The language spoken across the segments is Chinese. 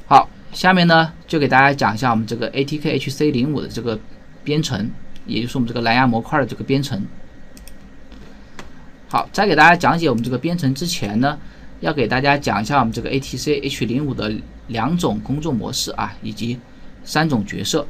好，下面呢就给大家讲一下我们这个 ATK-HC05的这个编程，也就是我们这个蓝牙模块的这个编程。好，在给大家讲解我们这个编程之前呢，要给大家讲一下我们这个 ATK-H05的2种工作模式啊，以及3种角色。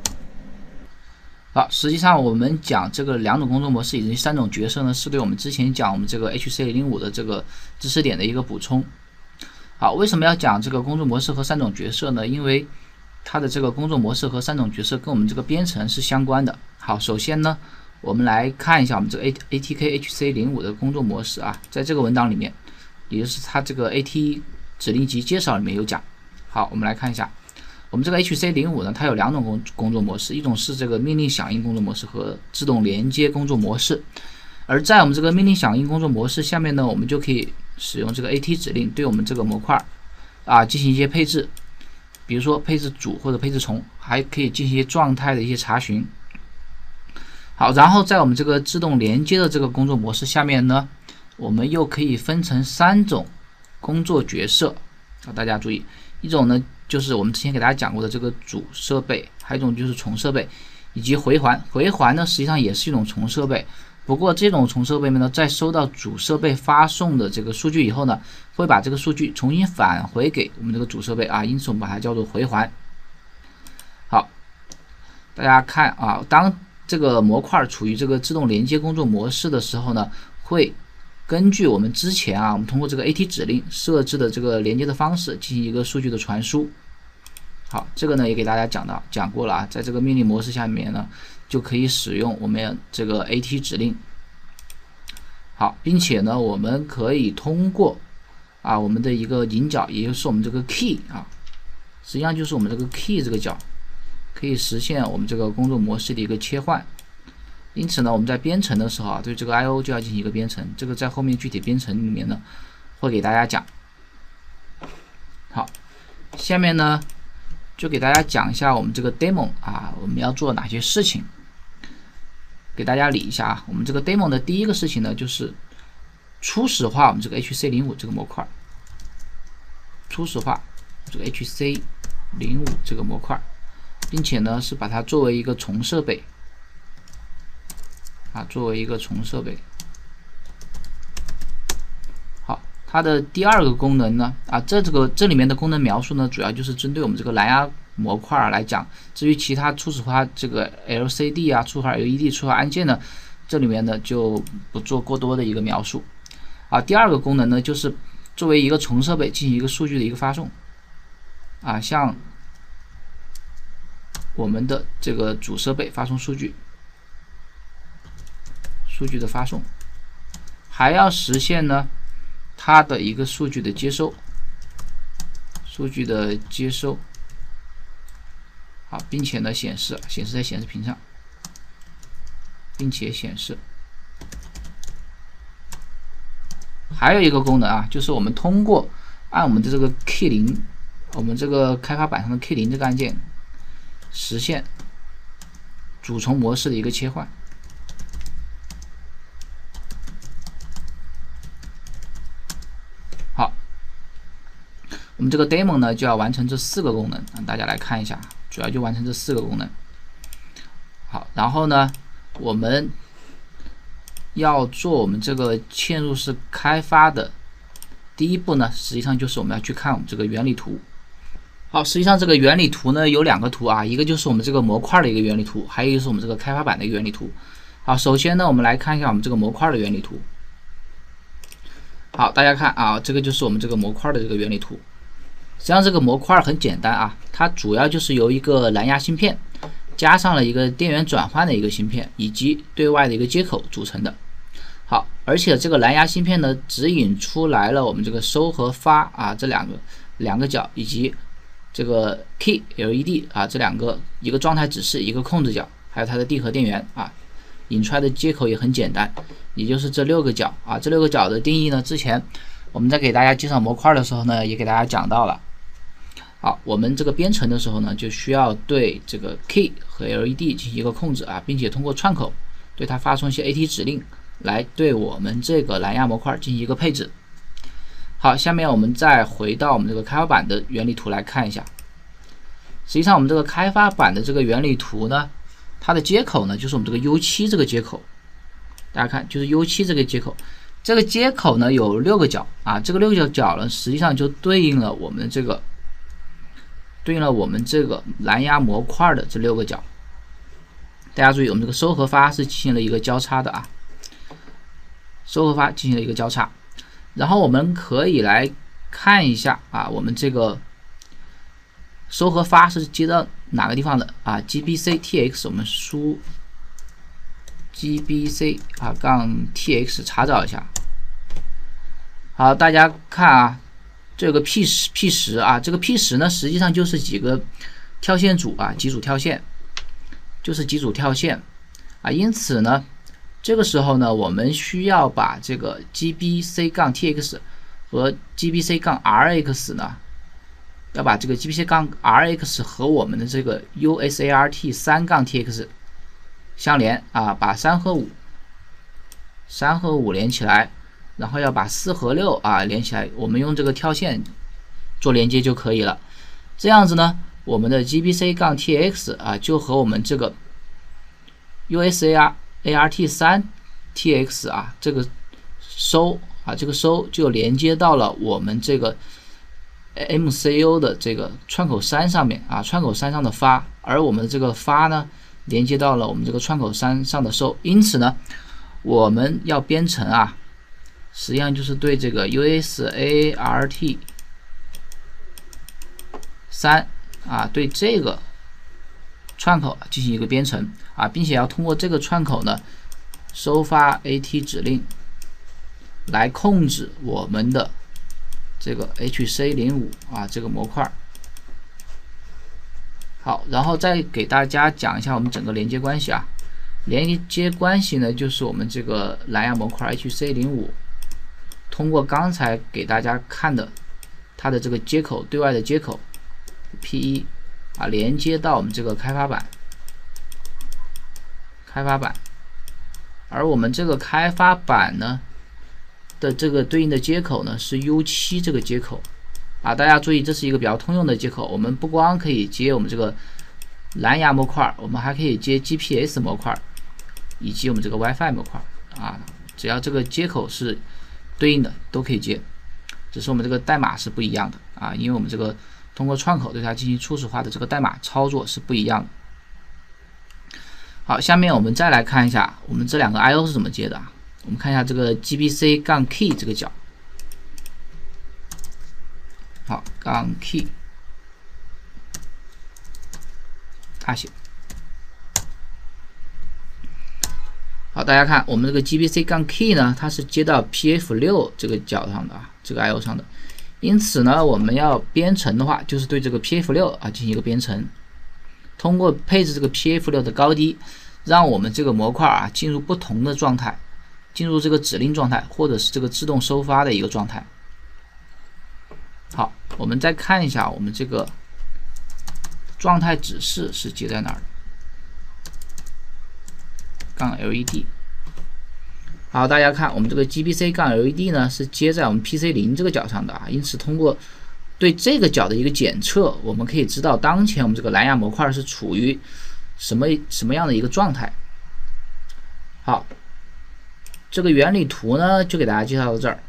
好，实际上我们讲这个2种工作模式以及3种角色呢，是对我们之前讲我们这个 HC05的这个知识点的一个补充。好，为什么要讲这个工作模式和3种角色呢？因为它的这个工作模式和3种角色跟我们这个编程是相关的。好，首先呢，我们来看一下我们这个 ATK-HC05的工作模式啊，在这个文档里面，也就是它这个 AT 指令集介绍里面有讲。好，我们来看一下。我们这个 HC05呢，它有2种工作模式，一种是这个命令响应工作模式和自动连接工作模式。而在我们这个命令响应工作模式下面呢，我们就可以使用这个 AT 指令对我们这个模块啊进行一些配置，比如说配置主或者配置从，还可以进行一些状态的一些查询。好，然后在我们这个自动连接的这个工作模式下面呢，我们又可以分成3种工作角色啊，大家注意，一种呢就是我们之前给大家讲过的这个主设备，还有一种就是从设备，以及回环。回环呢实际上也是一种从设备，不过这种从设备呢，在收到主设备发送的这个数据以后呢，会把这个数据重新返回给我们这个主设备啊，因此我们把它叫做回环。好，大家看啊，当这个模块处于这个自动连接工作模式的时候呢，会根据我们之前啊，我们通过这个 AT 指令设置的这个连接的方式进行一个数据的传输。好，这个呢也给大家讲过了啊，在这个命令模式下面呢，就可以使用我们这个 AT 指令。好，并且呢，我们可以通过啊我们的一个引角，也就是我们这个 key 啊，实际上就是我们这个 key 这个角，可以实现我们这个工作模式的一个切换。因此呢，我们在编程的时候啊，对这个 I/O 就要进行一个编程，这个在后面具体编程里面呢会给大家讲。好，下面呢就给大家讲一下我们这个 demo 啊，我们要做哪些事情，给大家理一下啊。我们这个 demo 的第一个事情呢，就是初始化我们这个 HC05 这个模块，初始化这个 HC05 这个模块，并且呢是把它作为一个从设备啊，作为一个从设备。好，它的第2个功能呢啊，这里面的功能描述呢，主要就是针对我们这个蓝牙模块来讲。至于其他初始化这个 LCD 啊、初始化 LED、初始化按键呢，这里面呢就不做过多的一个描述。啊，第2个功能呢，就是作为一个从设备进行一个数据的一个发送啊，向我们的这个主设备发送数据的发送，还要实现呢它的一个数据的接收，好，并且呢显示在显示屏上，并且显示。还有一个功能啊，就是我们通过按我们的这个 Key0， 我们这个开发板上的 Key0 这个按键，实现主从模式的一个切换。好，我们这个 demo 呢就要完成这4个功能，让大家来看一下，主要就完成这4个功能。好，然后呢，我们要做我们这个嵌入式开发的第一步呢，实际上就是我们要去看我们这个原理图。好，实际上这个原理图呢有2个图啊，一个就是我们这个模块的一个原理图，还有一个是我们这个开发板的一个原理图。好，首先呢，我们来看一下我们这个模块的原理图。好，大家看啊，这个就是我们这个模块的这个原理图。实际上这个模块很简单啊，它主要就是由一个蓝牙芯片加上了一个电源转换的一个芯片，以及对外的一个接口组成的。好，而且这个蓝牙芯片呢，指引出来了我们这个收和发啊这两个角，以及这个 key LED 啊这2个，一个状态指示，一个控制角，还有它的 D 和电源啊，引出来的接口也很简单，也就是这6个角啊。这6个角的定义呢，之前我们在给大家介绍模块的时候呢，也给大家讲到了。好，我们这个编程的时候呢，就需要对这个 key 和 LED 进行一个控制啊，并且通过串口对它发送一些 AT 指令，来对我们这个蓝牙模块进行一个配置。 好，下面我们再回到我们这个开发板的原理图来看一下。实际上，我们这个开发板的这个原理图呢，它的接口呢就是我们这个 U7 这个接口。大家看，就是 U7 这个接口。这个接口呢有6个角啊，这个6个角呢实际上就对应了我们这个蓝牙模块的这6个角。大家注意，我们这个收和发是进行了一个交叉的啊，收和发进行了一个交叉。然后我们可以来看一下啊，我们这个收和发是接到哪个地方的啊 ？GBC TX 我们输 GBC 啊杠 TX 查找一下。好，大家看啊，这个 P10啊，这个 P10呢实际上就是几个跳线组啊，几组跳线，就是几组跳线啊。因此呢，这个时候呢，我们需要把这个 GBC 杠 TX 和 GBC 杠 RX 呢，要把这个 GBC 杠 RX 和我们的这个 USART 3杠 TX 相连啊，把3和5连起来，然后要把4和6啊连起来，我们用这个跳线做连接就可以了。这样子呢，我们的 GBC 杠 TX 啊就和我们这个 USART 3 TX 啊这个收就连接到了我们这个 MCU 的这个串口3上面啊，串口3上的发，而我们的这个发呢连接到了我们这个串口3上的收。因此呢，我们要编程啊，实际上就是对这个 USART 3啊，对这个串口进行一个编程啊，并且要通过这个串口呢收发 AT 指令来控制我们的这个 HC05 啊这个模块。好，然后再给大家讲一下我们整个连接关系啊。连接关系呢，就是我们这个蓝牙模块 HC05 通过刚才给大家看的它的这个接口，对外的接口 P1 啊，连接到我们这个开发板，而我们这个开发板呢的这个对应的接口呢是 U7 这个接口啊，大家注意，这是一个比较通用的接口。我们不光可以接我们这个蓝牙模块，我们还可以接 GPS 模块以及我们这个 WiFi 模块啊，只要这个接口是对应的都可以接，只是我们这个代码是不一样的啊，因为我们这个通过串口对它进行初始化的这个代码操作是不一样的。好，下面我们再来看一下我们这两个 I/O 是怎么接的啊。我们看一下这个 GBC 杠 key 这个角，好，杠 key 大写。好，大家看我们这个 GBC 杠 key 呢，它是接到 PF6 这个角上的啊，这个 I/O 上的。因此呢，我们要编程的话，就是对这个 PF6 啊进行一个编程，通过配置这个 PF6 的高低，让我们这个模块啊进入不同的状态，进入这个指令状态，或者是这个自动收发的一个状态。好，我们再看一下我们这个状态指示是接在哪儿的，杠 LED。好，大家看我们这个 GBC 杠 LED 呢是接在我们 PC0 这个角上的啊，因此通过对这个角的一个检测，我们可以知道当前我们这个蓝牙模块是处于什么样的一个状态。好，这个原理图呢就给大家介绍到这儿。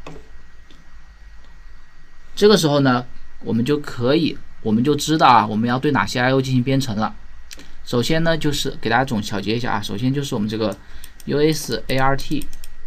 这个时候呢，我们就知道啊，我们要对哪些 I/O 进行编程了。首先呢，就是给大家总小结一下啊，首先就是我们这个 USART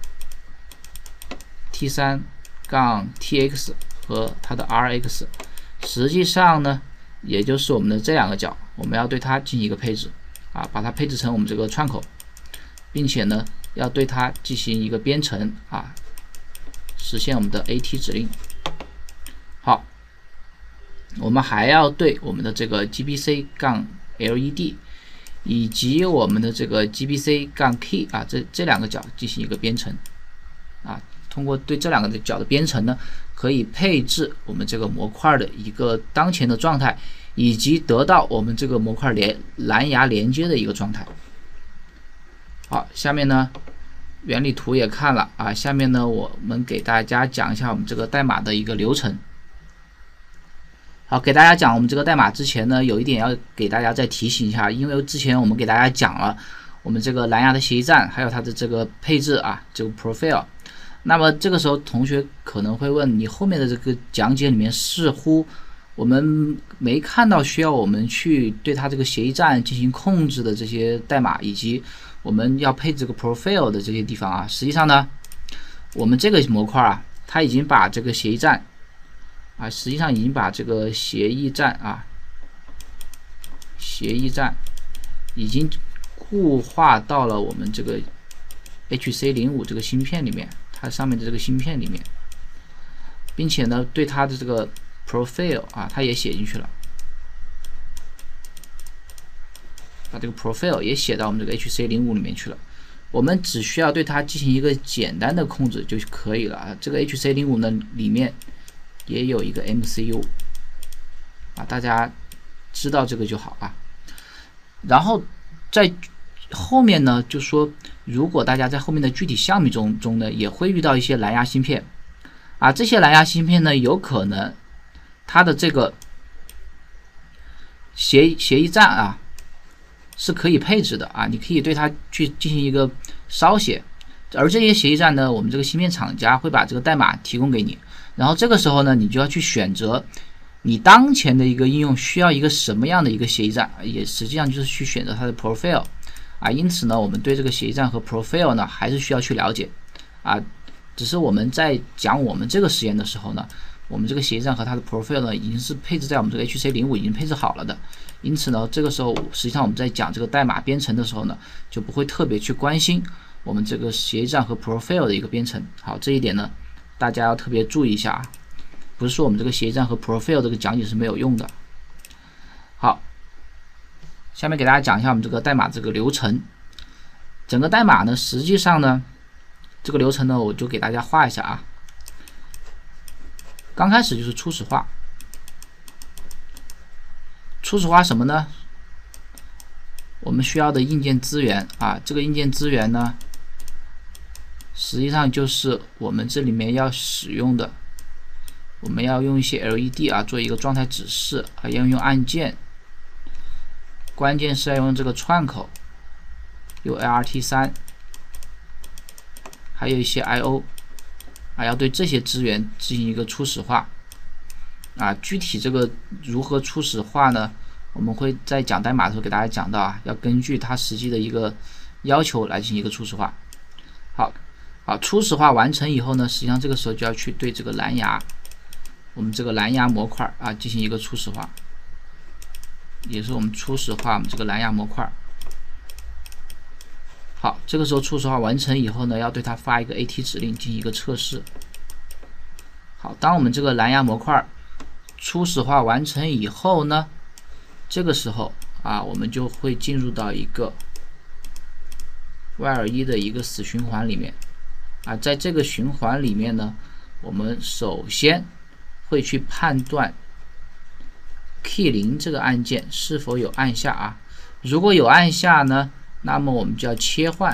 T3 杠 TX 和它的 RX， 实际上呢，也就是我们的这两个角，我们要对它进行一个配置啊，把它配置成我们这个串口，并且呢，要对它进行一个编程啊，实现我们的 AT 指令。好，我们还要对我们的这个 GBC 杠 LED 以及我们的这个 GBC 杠 key 啊，这两个角进行一个编程啊。通过对这两个角的编程呢，可以配置我们这个模块的一个当前的状态，以及得到我们这个模块蓝牙连接的一个状态。好，下面呢， 原理图也看了啊，下面呢我们给大家讲一下我们这个代码的一个流程。好，给大家讲我们这个代码之前呢，有一点要给大家再提醒一下，因为之前我们给大家讲了我们这个蓝牙的协议站，还有它的这个配置啊，这个 profile。那么这个时候同学可能会问，你后面的这个讲解里面似乎我们没看到需要我们去对它这个协议站进行控制的这些代码，以及我们要配置这个 profile 的这些地方啊。实际上呢，我们这个模块啊，它已经把这个协议站啊，实际上已经把这个协议站已经固化到了我们这个 HC05 这个芯片里面，它上面的这个芯片里面，并且呢，对它的这个 profile 啊，它也写进去了，把这个 profile 也写到我们这个 HC05 里面去了。我们只需要对它进行一个简单的控制就可以了啊。这个 HC05 呢里面也有一个 MCU 啊，大家知道这个就好啊。然后在后面呢，就说如果大家在后面的具体项目中呢，也会遇到一些蓝牙芯片啊，这些蓝牙芯片呢，有可能它的这个协议站啊是可以配置的啊，你可以对它去进行一个烧写，而这些协议站呢，我们这个芯片厂家会把这个代码提供给你。然后这个时候呢，你就要去选择你当前的一个应用需要一个什么样的一个协议站，也实际上就是去选择它的 profile 啊。因此呢，我们对这个协议站和 profile 呢还是需要去了解啊。只是我们在讲我们这个实验的时候呢，我们这个协议站和它的 profile 呢已经是配置在我们这个 HC05 已经配置好了的。因此呢，这个时候实际上我们在讲这个代码编程的时候呢，就不会特别去关心我们这个协议站和 profile 的一个编程。好，这一点呢，大家要特别注意一下啊，不是说我们这个协议站和 profile 这个讲解是没有用的。好，下面给大家讲一下我们这个代码这个流程。整个代码呢，实际上呢，这个流程呢，我就给大家画一下啊。刚开始就是初始化，初始化什么呢？我们需要的硬件资源啊，这个硬件资源呢，实际上就是我们这里面要使用的，我们要用一些 LED 啊，做一个状态指示啊，要用按键，关键是要用这个串口，有 LRT3，还有一些 I/O 啊，要对这些资源进行一个初始化啊。具体这个如何初始化呢？我们会在讲代码的时候给大家讲到啊，要根据它实际的一个要求来进行一个初始化。好，初始化完成以后呢，实际上这个时候就要去对这个蓝牙，我们这个蓝牙模块啊进行一个初始化，也是我们初始化我们这个蓝牙模块。好，这个时候初始化完成以后呢，要对它发一个 AT 指令进行一个测试。好，当我们这个蓝牙模块初始化完成以后呢，这个时候啊，我们就会进入到一个 while 的一个死循环里面啊。在这个循环里面呢，我们首先会去判断 key 0这个按键是否有按下啊。如果有按下呢，那么我们就要切换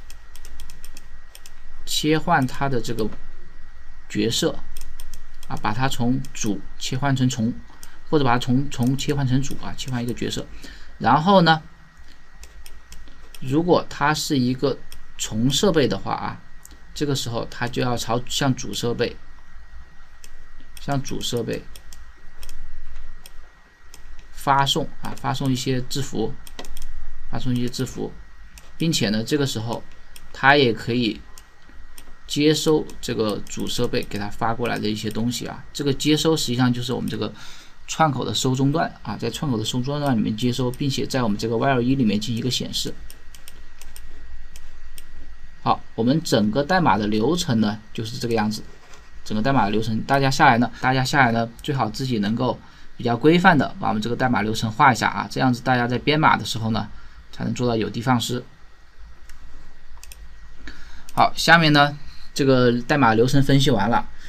它的这个角色啊，把它从主切换成从，或者把它从切换成主啊，切换一个角色。然后呢，如果它是一个从设备的话啊，这个时候它就要向主设备发送一些字符，并且呢，这个时候它也可以接收这个主设备给它发过来的一些东西啊。这个接收实际上就是我们这个串口的收中段啊，在串口的收中段里面接收，并且在我们这个 while 里面进行一个显示。好，我们整个代码的流程呢就是这个样子。整个代码的流程，大家下来呢，最好自己能够比较规范的把我们这个代码流程画一下啊，这样子大家在编码的时候呢，才能做到有的放矢。好，下面呢，这个代码流程分析完了，